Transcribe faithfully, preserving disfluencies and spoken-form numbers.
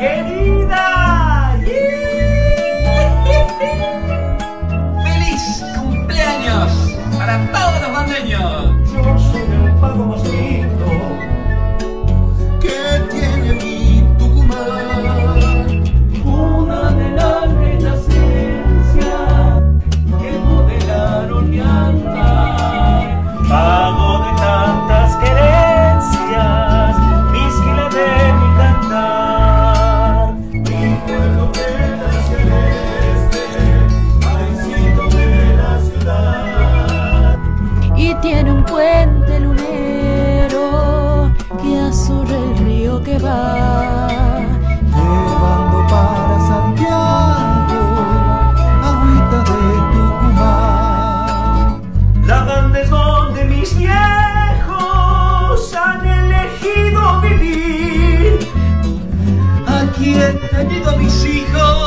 querida. ¡Feliz cumpleaños para todos los bandeños! Yo soy el pago más lindo que tiene mi Tucumán. una de la renacencia que modelaron mi andar. Pago de tantas querencias, mis giles de mi cantar. Mi pueblo queda celeste, paisito de la ciudad. Y tiene un puente lunero que azurra el río que va, Llevando para Santiago agüita de Tucumán. La banda es donde mis viejos han elegido vivir. Aquí he tenido mis hijos